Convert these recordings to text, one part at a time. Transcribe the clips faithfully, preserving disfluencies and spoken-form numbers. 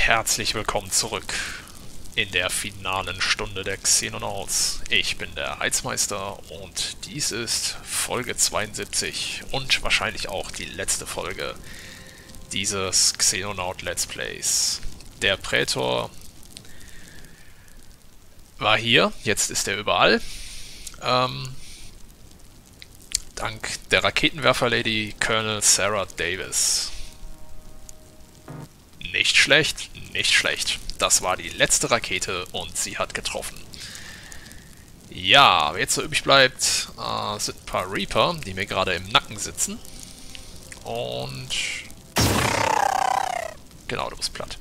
herzlich willkommen zurück in der finalen Stunde der Xenonauts. Ich bin der Heizmeister und dies ist Folge zweiundsiebzig und wahrscheinlich auch die letzte Folge dieses Xenonaut Let's Plays. Der Prätor war hier, jetzt ist er überall. Ähm, dank der Raketenwerfer-Lady Colonel Sarah Davis. Nicht schlecht, nicht schlecht. Das war die letzte Rakete und sie hat getroffen. Ja, wer jetzt so übrig bleibt, äh, sind ein paar Reaper, die mir gerade im Nacken sitzen. Und... Genau, du bist platt.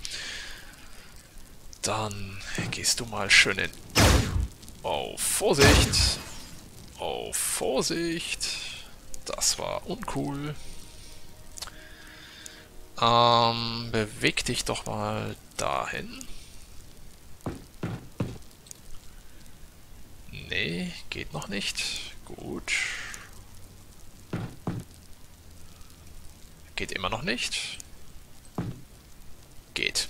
Dann gehst du mal schön in... Oh, Vorsicht! Oh, Vorsicht! Das war uncool. Ähm, beweg dich doch mal dahin. Nee, geht noch nicht. Gut. Geht immer noch nicht. Geht.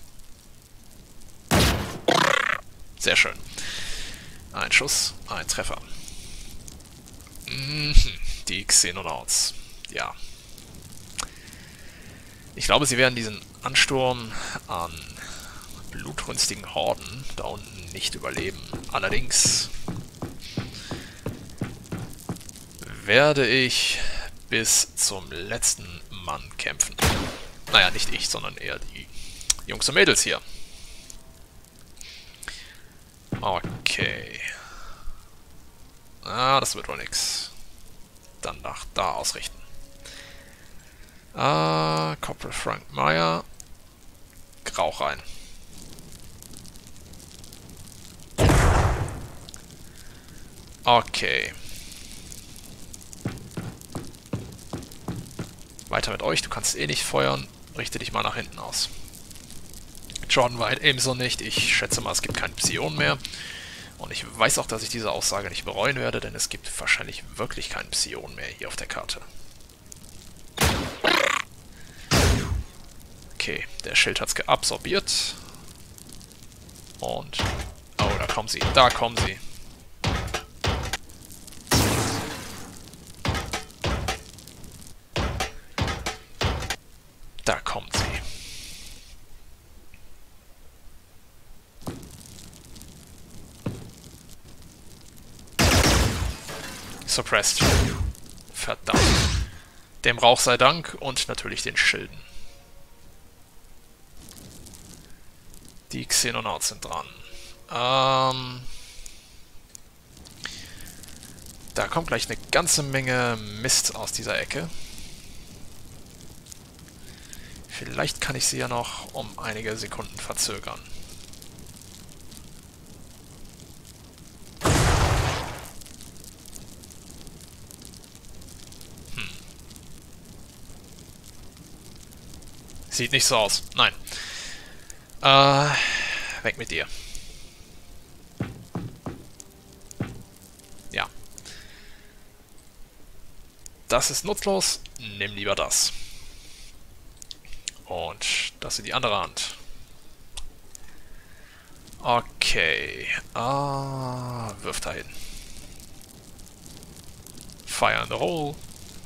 Sehr schön. Ein Schuss, ein Treffer. Mhm, die Xenonauts. Ja. Ich glaube, sie werden diesen Ansturm an blutrünstigen Horden da unten nicht überleben. Allerdings werde ich bis zum letzten Mann kämpfen. Naja, nicht ich, sondern eher die Jungs und Mädels hier. Okay. Ah, das wird wohl nix. Dann nach da ausrichten. Ah, Corporal Frank Meyer. Rauch rein. Okay. Weiter mit euch. Du kannst eh nicht feuern. Richte dich mal nach hinten aus. Jordan White ebenso nicht. Ich schätze mal, es gibt keinen Psion mehr. Und ich weiß auch, dass ich diese Aussage nicht bereuen werde, denn es gibt wahrscheinlich wirklich keinen Psion mehr hier auf der Karte. Okay, der Schild hat es geabsorbiert. Und... Oh, da kommen sie. Da kommen sie. Da kommen sie. Suppressed. Verdammt. Dem Rauch sei Dank und natürlich den Schilden. Die Xenonauts sind dran. Ähm, da kommt gleich eine ganze Menge Mist aus dieser Ecke. Vielleicht kann ich sie ja noch um einige Sekunden verzögern. Hm. Sieht nicht so aus. Nein. Äh, weg mit dir. Ja. Das ist nutzlos. Nimm lieber das. Und das in die andere Hand. Okay. Ah, wirf dahin. Fire in the hole.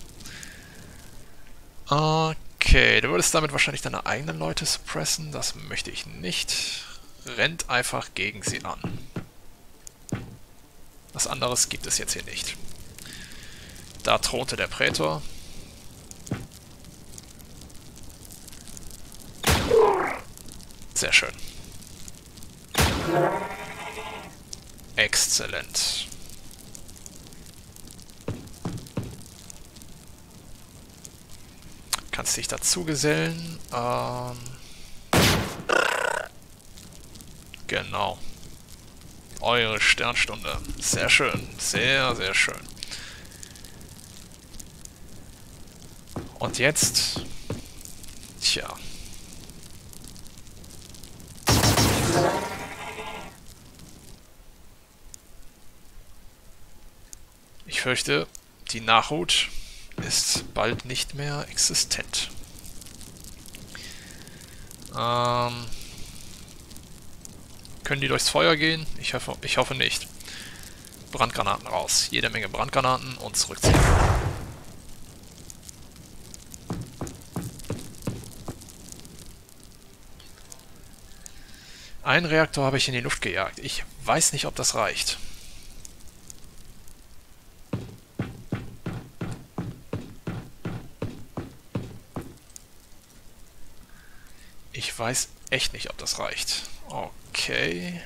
Okay, du würdest damit wahrscheinlich deine eigenen Leute suppressen. Das möchte ich nicht. Rennt einfach gegen sie an. Was anderes gibt es jetzt hier nicht. Da thronte der Prätor. Sehr schön. Exzellent. Kannst dich dazu gesellen. Ähm genau. Eure Sternstunde. Sehr schön. Sehr, sehr schön. Und jetzt... Tja. Ich fürchte, die Nachhut ist bald nicht mehr existent. Ähm, Können die durchs Feuer gehen? Ich hoffe, ich hoffe nicht. Brandgranaten raus. Jede Menge Brandgranaten und zurückziehen. Einen Reaktor habe ich in die Luft gejagt. Ich weiß nicht, ob das reicht. Ich weiß echt nicht, ob das reicht. Okay.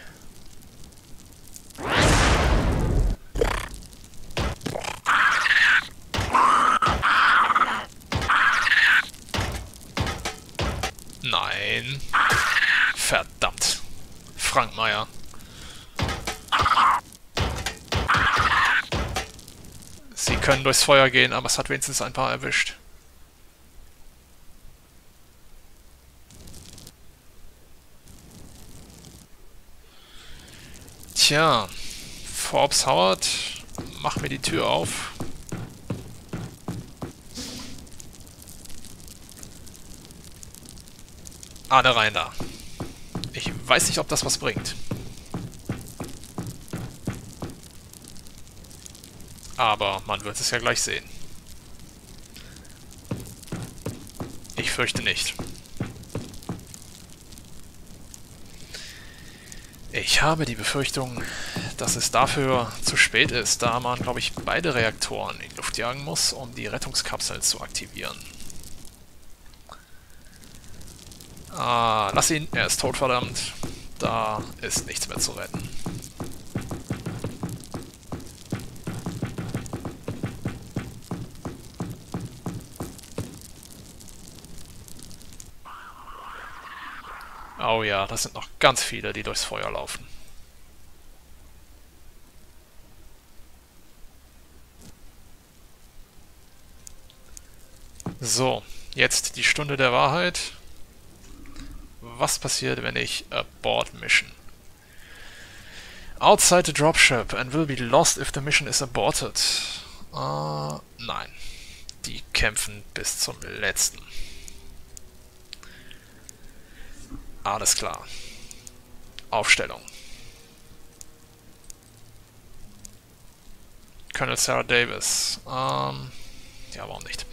Nein. Verdammt. Frank Meyer. Sie können durchs Feuer gehen, aber es hat wenigstens ein paar erwischt. Tja, Forbes Howard, mach mir die Tür auf. Alle rein da. Ich weiß nicht, ob das was bringt. Aber man wird es ja gleich sehen. Ich fürchte nicht. Ich habe die Befürchtung, dass es dafür zu spät ist, da man, glaube ich, beide Reaktoren in die Luft jagen muss, um die Rettungskapseln zu aktivieren. Ah, lass ihn, er ist tot, verdammt. Da ist nichts mehr zu retten. Oh ja, das sind noch ganz viele, die durchs Feuer laufen. So, jetzt die Stunde der Wahrheit. Was passiert, wenn ich abort mission? Outside the dropship and will be lost if the mission is aborted. Uh, nein. Die kämpfen bis zum letzten. Alles klar. Aufstellung. Colonel Sarah Davis. Ähm, ja, warum nicht?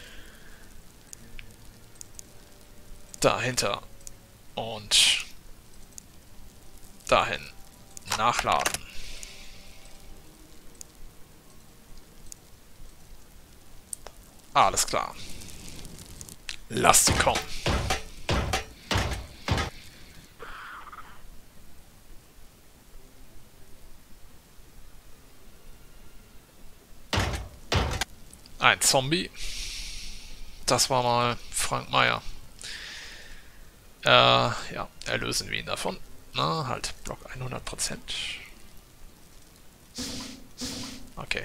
Dahinter. Und dahin. Nachladen. Alles klar. Lasst sie kommen. Ein Zombie. Das war mal Frank Meyer. Äh, ja, erlösen wir ihn davon. Na, halt, Block hundert Prozent. Okay.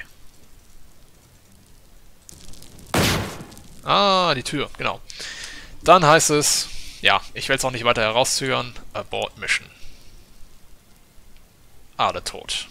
Ah, die Tür, genau. Dann heißt es, ja, ich will es auch nicht weiter herauszögern, Abort Mission. Alle tot.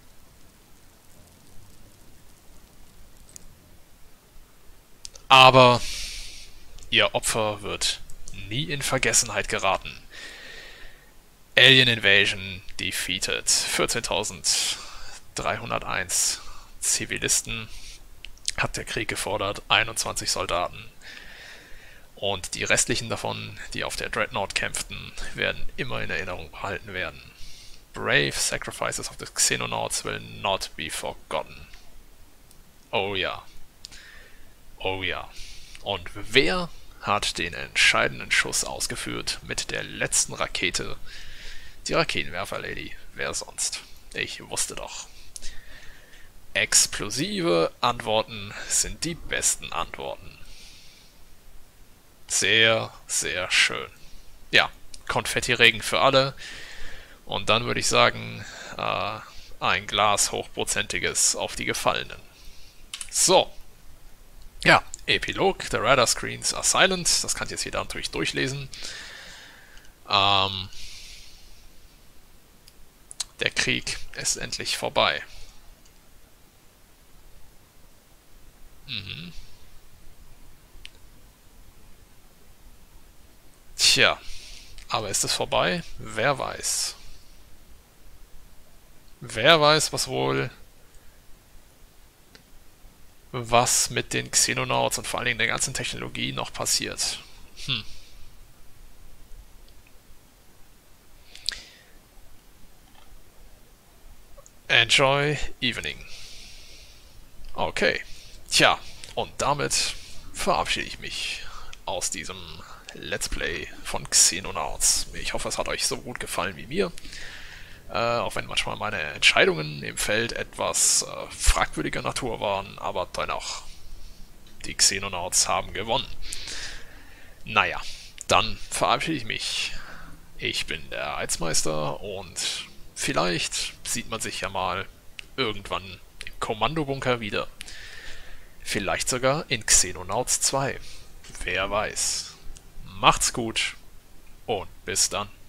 Aber ihr Opfer wird nie in Vergessenheit geraten. Alien Invasion defeated. vierzehntausenddreihunderteins Zivilisten hat der Krieg gefordert, einundzwanzig Soldaten. Und die restlichen davon, die auf der Dreadnought kämpften, werden immer in Erinnerung behalten werden. Brave sacrifices of the Xenonauts will not be forgotten. Oh ja. Oh ja. Und wer hat den entscheidenden Schuss ausgeführt mit der letzten Rakete? Die Raketenwerfer-Lady. Wer sonst? Ich wusste doch. Explosive Antworten sind die besten Antworten. Sehr, sehr schön. Ja, Konfetti-Regen für alle. Und dann würde ich sagen, äh, ein Glas hochprozentiges auf die Gefallenen. So. Ja, Epilog. The Radar Screens are silent. Das kann jetzt jeder natürlich durchlesen. Ähm, der Krieg ist endlich vorbei. Mhm. Tja, aber ist es vorbei? Wer weiß. Wer weiß, was wohl was mit den Xenonauts und vor allen Dingen der ganzen Technologie noch passiert. Hm. Enjoy evening. Okay. Tja, und damit verabschiede ich mich aus diesem Let's Play von Xenonauts. Ich hoffe, es hat euch so gut gefallen wie mir. Äh, auch wenn manchmal meine Entscheidungen im Feld etwas äh, fragwürdiger Natur waren, aber dennoch, die Xenonauts haben gewonnen. Naja, dann verabschiede ich mich. Ich bin der Heizmeister und vielleicht sieht man sich ja mal irgendwann im Kommandobunker wieder. Vielleicht sogar in Xenonauts zwei. Wer weiß. Macht's gut und bis dann.